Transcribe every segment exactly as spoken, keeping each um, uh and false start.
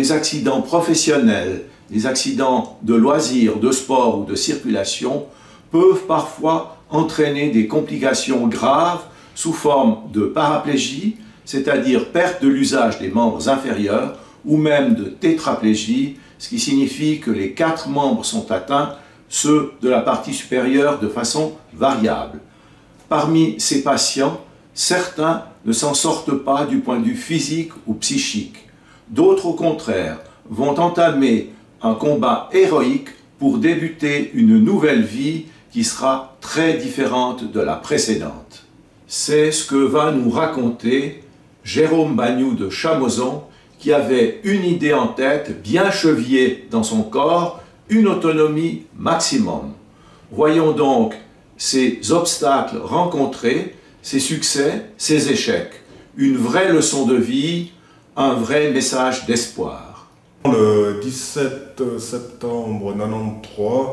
les accidents professionnels, les accidents de loisirs, de sport ou de circulation peuvent parfois entraîner des complications graves sous forme de paraplégie, c'est-à-dire perte de l'usage des membres inférieurs, ou même de tétraplégie, ce qui signifie que les quatre membres sont atteints, ceux de la partie supérieure de façon variable. Parmi ces patients, certains ne s'en sortent pas du point de vue physique ou psychique. D'autres, au contraire, vont entamer un combat héroïque pour débuter une nouvelle vie qui sera très différente de la précédente. C'est ce que va nous raconter Jérôme Bagnoud de Chamozon, qui avait une idée en tête, bien chevillée dans son corps, une autonomie maximum. Voyons donc ces obstacles rencontrés, ces succès, ces échecs. Une vraie leçon de vie, un vrai message d'espoir. Le dix-sept septembre mille neuf cent quatre-vingt-treize,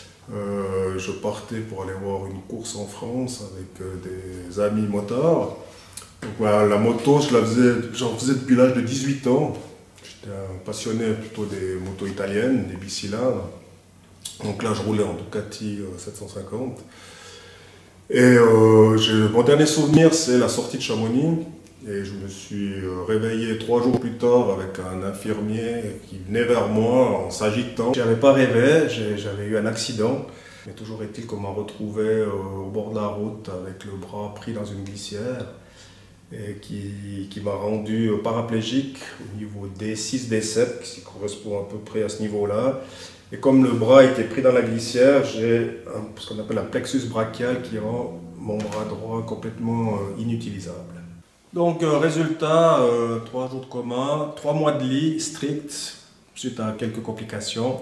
euh, je partais pour aller voir une course en France avec euh, des amis motards. Donc voilà, la moto, je la faisais, j'en faisais depuis l'âge de dix-huit ans. J'étais un passionné plutôt des motos italiennes, des bicylindres. Donc là, je roulais en Ducati euh, sept cent cinquante. Et euh, mon dernier souvenir, c'est la sortie de Chamonix. Et je me suis réveillé trois jours plus tard avec un infirmier qui venait vers moi en s'agitant. Je n'avais pas rêvé, j'avais eu un accident. Mais toujours est-il qu'on m'a retrouvé au bord de la route avec le bras pris dans une glissière et qui, qui m'a rendu paraplégique au niveau D six, D sept, qui correspond à peu près à ce niveau-là. Et comme le bras était pris dans la glissière, j'ai ce qu'on appelle un plexus brachial qui rend mon bras droit complètement inutilisable. Donc euh, résultat, euh, trois jours de coma, trois mois de lit strict suite à quelques complications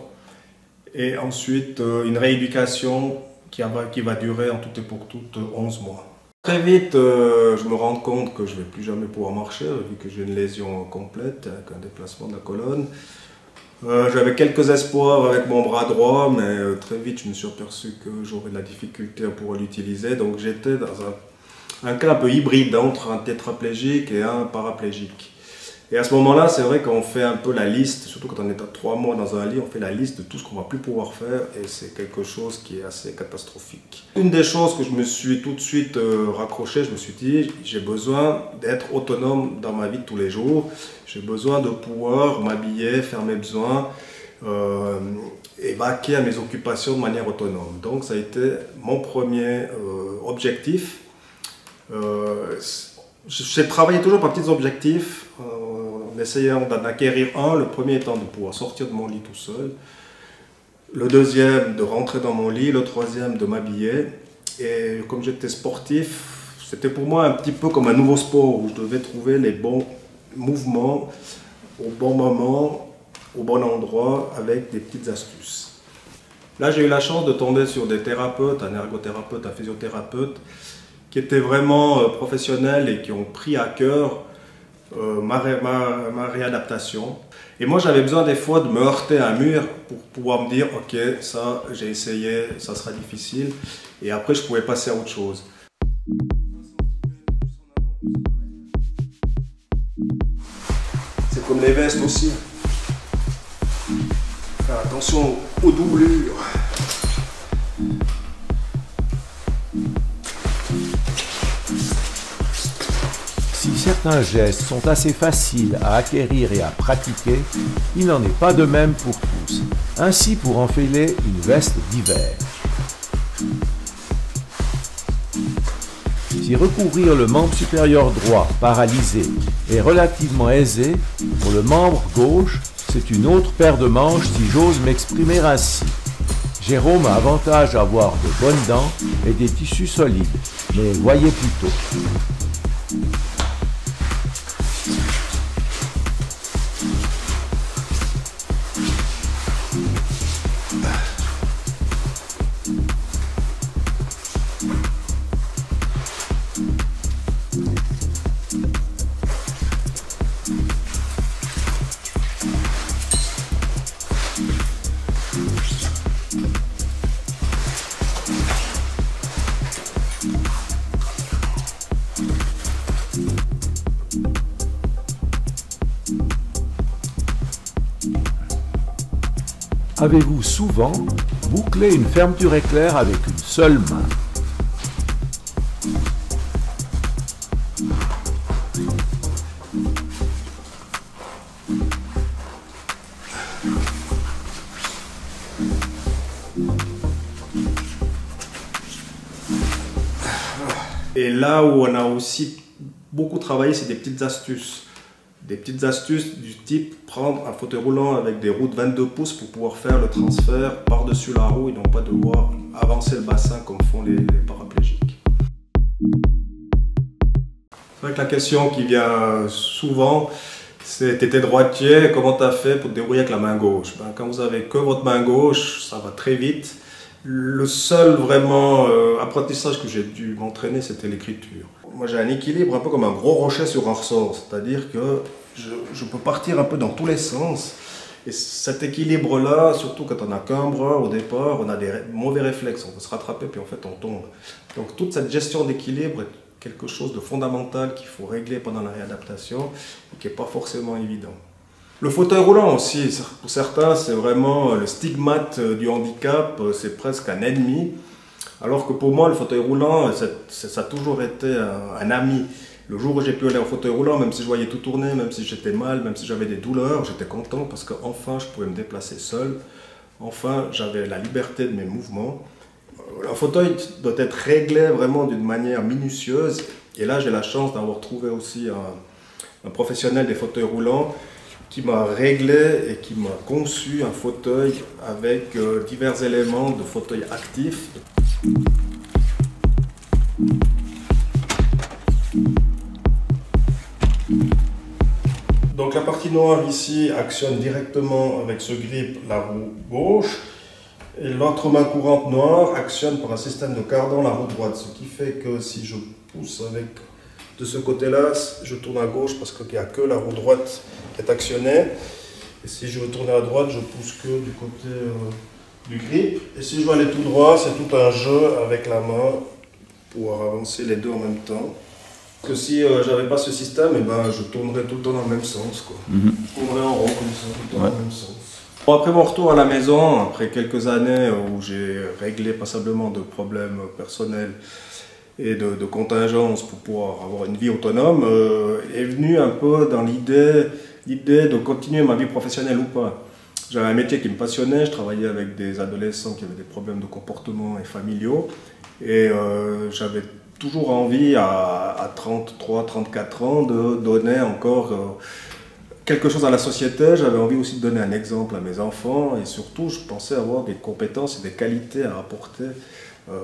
et ensuite euh, une rééducation qui, a, qui va durer en tout et pour tout onze mois. Très vite, euh, je me rends compte que je ne vais plus jamais pouvoir marcher vu que j'ai une lésion complète avec un déplacement de la colonne. Euh, J'avais quelques espoirs avec mon bras droit, mais euh, très vite je me suis aperçu que j'aurais de la difficulté à pouvoir l'utiliser, donc j'étais dans un un cas un peu hybride entre un tétraplégique et un paraplégique. Et à ce moment-là, c'est vrai qu'on fait un peu la liste, surtout quand on est à trois mois dans un lit, on fait la liste de tout ce qu'on ne va plus pouvoir faire et c'est quelque chose qui est assez catastrophique. Une des choses que je me suis tout de suite euh, raccroché, je me suis dit, j'ai besoin d'être autonome dans ma vie de tous les jours, j'ai besoin de pouvoir m'habiller, faire mes besoins, euh, et vaquer à mes occupations de manière autonome. Donc ça a été mon premier euh, objectif. Euh, J'ai travaillé toujours par petits objectifs, euh, en essayant d'en acquérir un, le premier étant de pouvoir sortir de mon lit tout seul, le deuxième de rentrer dans mon lit, le troisième de m'habiller. Et comme j'étais sportif, c'était pour moi un petit peu comme un nouveau sport où je devais trouver les bons mouvements au bon moment, au bon endroit, avec des petites astuces. Là, j'ai eu la chance de tomber sur des thérapeutes, un ergothérapeute, un physiothérapeute, qui étaient vraiment euh, professionnels et qui ont pris à cœur euh, ma, ré, ma, ma réadaptation. Et moi, j'avais besoin des fois de me heurter à un mur pour pouvoir me dire « Ok, ça, j'ai essayé, ça sera difficile. » Et après, je pouvais passer à autre chose. C'est comme les vestes aussi. Faire attention aux doublures. Si certains gestes sont assez faciles à acquérir et à pratiquer, il n'en est pas de même pour tous. Ainsi, pour enfiler une veste d'hiver. Si recouvrir le membre supérieur droit paralysé est relativement aisé, pour le membre gauche, c'est une autre paire de manches si j'ose m'exprimer ainsi. Jérôme a avantage à avoir de bonnes dents et des tissus solides, mais voyez plutôt. Avez-vous souvent bouclé une fermeture éclair avec une seule main? Et là où on a aussi beaucoup travaillé, c'est des petites astuces. Des petites astuces du type prendre un fauteuil roulant avec des roues de vingt-deux pouces pour pouvoir faire le transfert par-dessus la roue et non pas devoir avancer le bassin comme font les, les paraplégiques. C'est vrai que la question qui vient souvent, c'est: t'étais droitier, comment t'as fait pour te débrouiller avec la main gauche? Ben, quand vous avez que votre main gauche, ça va très vite. Le seul vraiment euh, apprentissage que j'ai dû m'entraîner, c'était l'écriture. Moi j'ai un équilibre un peu comme un gros rocher sur un ressort, c'est-à-dire que je, je peux partir un peu dans tous les sens. Et cet équilibre-là, surtout quand on n'a qu'un bras au départ, on a des mauvais réflexes, on peut se rattraper puis en fait on tombe. Donc toute cette gestion d'équilibre est quelque chose de fondamental qu'il faut régler pendant la réadaptation et qui n'est pas forcément évident. Le fauteuil roulant aussi, pour certains, c'est vraiment le stigmate du handicap, c'est presque un ennemi. Alors que pour moi, le fauteuil roulant, ça, ça a toujours été un, un ami. Le jour où j'ai pu aller au fauteuil roulant, même si je voyais tout tourner, même si j'étais mal, même si j'avais des douleurs, j'étais content parce qu'enfin, je pouvais me déplacer seul. Enfin, j'avais la liberté de mes mouvements. Un fauteuil doit être réglé vraiment d'une manière minutieuse. Et là, j'ai la chance d'avoir trouvé aussi un, un professionnel des fauteuils roulants qui m'a réglé et qui m'a conçu un fauteuil avec euh, divers éléments de fauteuil actif. Donc la partie noire ici actionne directement avec ce grip la roue gauche et l'autre main courante noire actionne par un système de cardan la roue droite, ce qui fait que si je pousse avec de ce côté-là, je tourne à gauche parce qu'il n'y a que la roue droite qui est actionnée. Et si je veux tourner à droite, je pousse que du côté euh, du grip. Et si je veux aller tout droit, c'est tout un jeu avec la main pour avancer les deux en même temps. Parce que si euh, j'avais pas ce système, eh ben, je tournerais tout le temps dans le même sens, quoi. Mm-hmm. Je tournerais en rond comme ça, tout le temps ouais. dans le même sens. Bon, après mon retour à la maison, après quelques années où j'ai réglé passablement de problèmes personnels et de, de contingence pour pouvoir avoir une vie autonome, euh, est venu un peu dans l'idée l'idée de continuer ma vie professionnelle ou pas. J'avais un métier qui me passionnait, je travaillais avec des adolescents qui avaient des problèmes de comportement et familiaux, et euh, j'avais toujours envie à, à trente-trois, trente-quatre ans de donner encore euh, quelque chose à la société. J'avais envie aussi de donner un exemple à mes enfants, et surtout je pensais avoir des compétences et des qualités à apporter euh,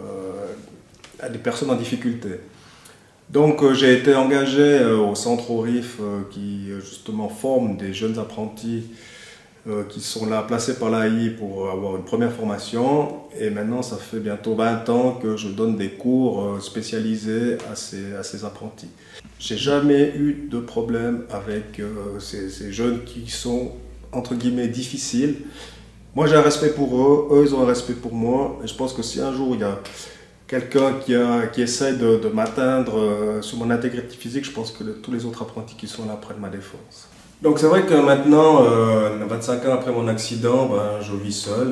à des personnes en difficulté. Donc euh, j'ai été engagé euh, au centre au R I F euh, qui justement forme des jeunes apprentis euh, qui sont là placés par l'A I pour avoir une première formation, et maintenant ça fait bientôt vingt ans que je donne des cours euh, spécialisés à ces, à ces apprentis. J'ai jamais eu de problème avec euh, ces, ces jeunes qui sont entre guillemets difficiles. Moi j'ai un respect pour eux, eux ils ont un respect pour moi, et je pense que si un jour il y a quelqu'un qui, qui essaie de, de m'atteindre euh, sur mon intégrité physique, je pense que le, tous les autres apprentis qui sont là prennent ma défense. Donc c'est vrai que maintenant, euh, vingt-cinq ans après mon accident, ben, je vis seul.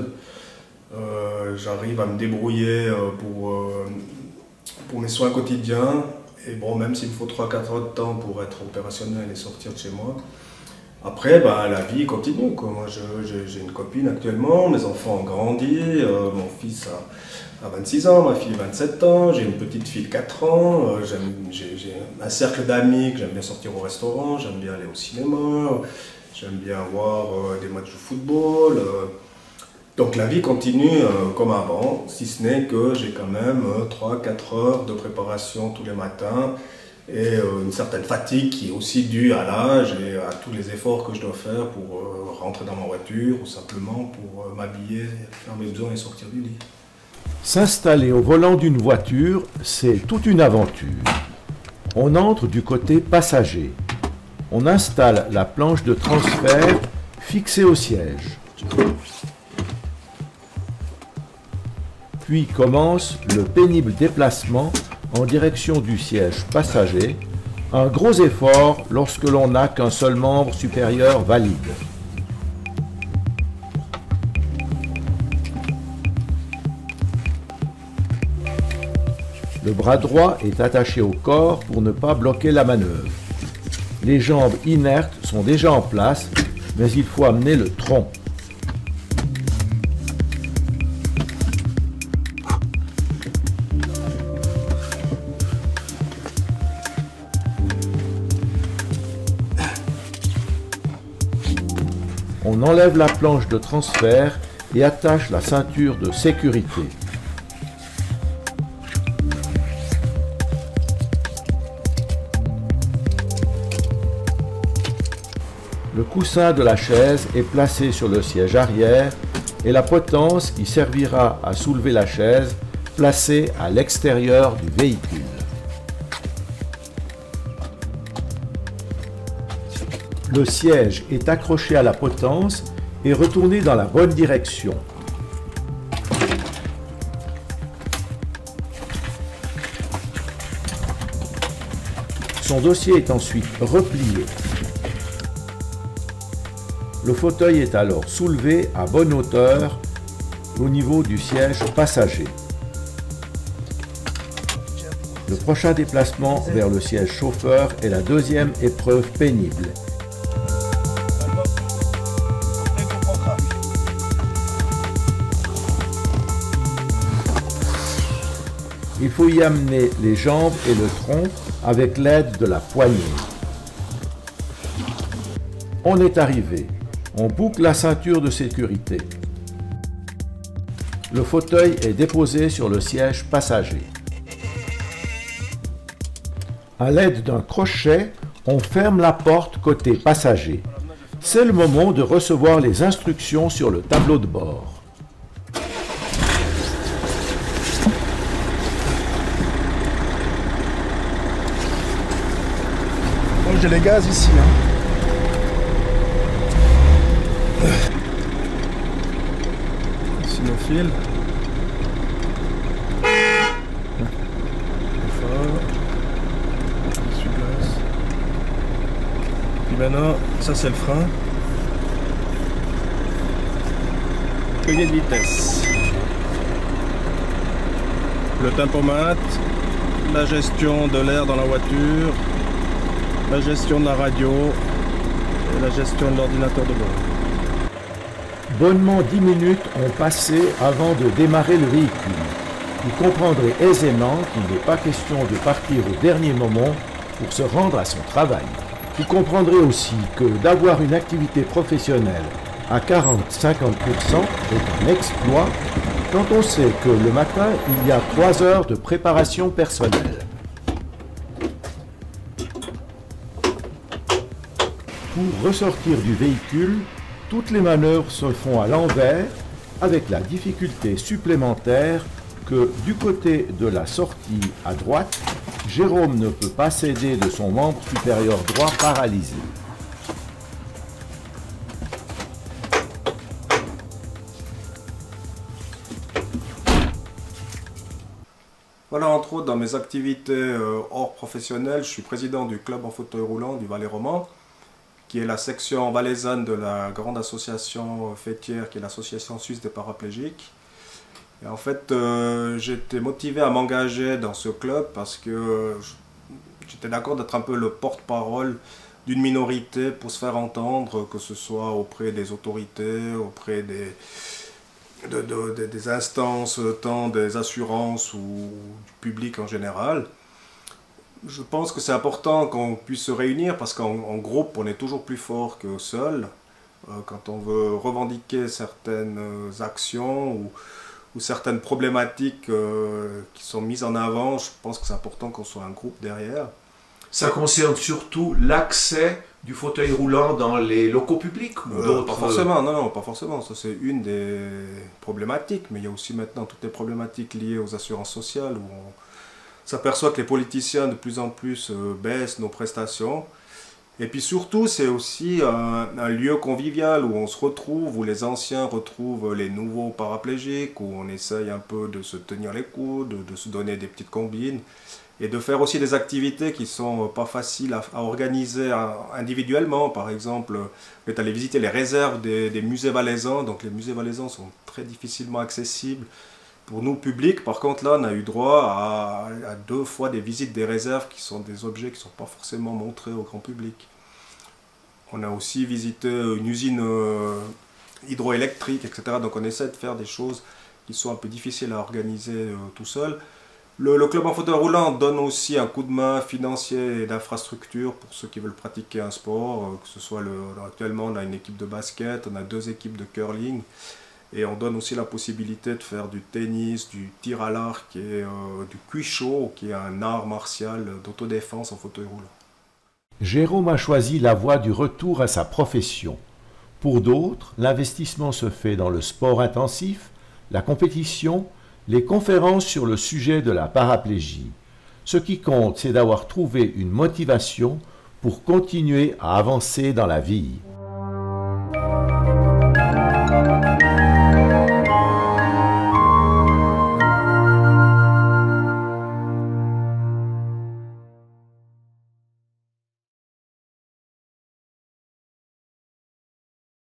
Euh, J'arrive à me débrouiller euh, pour, euh, pour mes soins quotidiens. Et bon, même s'il me faut trois à quatre heures de temps pour être opérationnel et sortir de chez moi, après, ben, la vie continue, quoi. Moi, j'ai une copine actuellement, mes enfants ont grandi, euh, mon fils a, a vingt-six ans, ma fille vingt-sept ans, j'ai une petite fille de quatre ans, euh, j'ai un cercle d'amis que j'aime bien sortir au restaurant, j'aime bien aller au cinéma, j'aime bien voir euh, des matchs de football. Euh, donc la vie continue euh, comme avant, si ce n'est que j'ai quand même euh, trois à quatre heures de préparation tous les matins, et euh, une certaine fatigue qui est aussi due à l'âge et à tous les efforts que je dois faire pour euh, rentrer dans ma voiture ou simplement pour euh, m'habiller, faire mes besoins et sortir du lit. S'installer au volant d'une voiture, c'est toute une aventure. On entre du côté passager. On installe la planche de transfert fixée au siège. Puis commence le pénible déplacement en direction du siège passager, un gros effort lorsque l'on n'a qu'un seul membre supérieur valide. Le bras droit est attaché au corps pour ne pas bloquer la manœuvre. Les jambes inertes sont déjà en place, mais il faut amener le tronc. On enlève la planche de transfert et attache la ceinture de sécurité. Le coussin de la chaise est placé sur le siège arrière et la potence qui servira à soulever la chaise placée à l'extérieur du véhicule. Le siège est accroché à la potence et retourné dans la bonne direction. Son dossier est ensuite replié. Le fauteuil est alors soulevé à bonne hauteur au niveau du siège passager. Le prochain déplacement vers le siège chauffeur est la deuxième épreuve pénible. Il faut y amener les jambes et le tronc avec l'aide de la poignée. On est arrivé. On boucle la ceinture de sécurité. Le fauteuil est déposé sur le siège passager. À l'aide d'un crochet, on ferme la porte côté passager. C'est le moment de recevoir les instructions sur le tableau de bord. Bon, j'ai les gaz ici. Hein. Ici nos fils. Puis maintenant, ça c'est le frein. Pilier de vitesse. Le tempomètre. La gestion de l'air dans la voiture. La gestion de la radio. Et la gestion de l'ordinateur de bord. Bonnement dix minutes ont passé avant de démarrer le véhicule. Vous comprendrez aisément qu'il n'est pas question de partir au dernier moment pour se rendre à son travail. Vous comprendrez aussi que d'avoir une activité professionnelle à quarante à cinquante pour cent est un exploit quand on sait que le matin, il y a trois heures de préparation personnelle. Pour ressortir du véhicule, toutes les manœuvres se font à l'envers avec la difficulté supplémentaire que du côté de la sortie à droite, Jérôme ne peut pas s'aider de son membre supérieur droit paralysé. Voilà, entre autres, dans mes activités euh, hors professionnelles, je suis président du club en fauteuil roulant du Valais roman, qui est la section valaisanne de la grande association fêtière, qui est l'association suisse des paraplégiques. Et en fait, euh, j'étais motivé à m'engager dans ce club parce que j'étais d'accord d'être un peu le porte-parole d'une minorité pour se faire entendre, que ce soit auprès des autorités, auprès des, de, de, de, des instances, tant des assurances ou du public en général. Je pense que c'est important qu'on puisse se réunir parce qu'en groupe, on est toujours plus fort que seul. Euh, quand on veut revendiquer certaines actions ou, ou certaines problématiques euh, qui sont mises en avant, je pense que c'est important qu'on soit un groupe derrière. Ça concerne surtout l'accès du fauteuil roulant dans les locaux publics ou euh, d'autres? Pas forcément, non, non, pas forcément. Ça, c'est une des problématiques. Mais il y a aussi maintenant toutes les problématiques liées aux assurances sociales où on s'aperçoit que les politiciens de plus en plus euh, baissent nos prestations. Et puis surtout, c'est aussi un, un lieu convivial où on se retrouve, où les anciens retrouvent les nouveaux paraplégiques, où on essaye un peu de se tenir les coudes, de, de se donner des petites combines, et de faire aussi des activités qui sont pas faciles à, à organiser individuellement. Par exemple, vous êtes allé visiter les réserves des, des musées valaisans, donc les musées valaisans sont très difficilement accessibles. Pour nous, public, par contre, là, on a eu droit à, à deux fois des visites des réserves qui sont des objets qui ne sont pas forcément montrés au grand public. On a aussi visité une usine euh, hydroélectrique, et cetera. Donc on essaie de faire des choses qui sont un peu difficiles à organiser euh, tout seul. Le, le club en fauteuil roulant donne aussi un coup de main financier et d'infrastructure pour ceux qui veulent pratiquer un sport. Euh, que ce soit le, actuellement, on a une équipe de basket, on a deux équipes de curling. Et on donne aussi la possibilité de faire du tennis, du tir à l'arc et euh, du cuisho, qui est un art martial d'autodéfense en fauteuil roulant. Jérôme a choisi la voie du retour à sa profession. Pour d'autres, l'investissement se fait dans le sport intensif, la compétition, les conférences sur le sujet de la paraplégie. Ce qui compte, c'est d'avoir trouvé une motivation pour continuer à avancer dans la vie.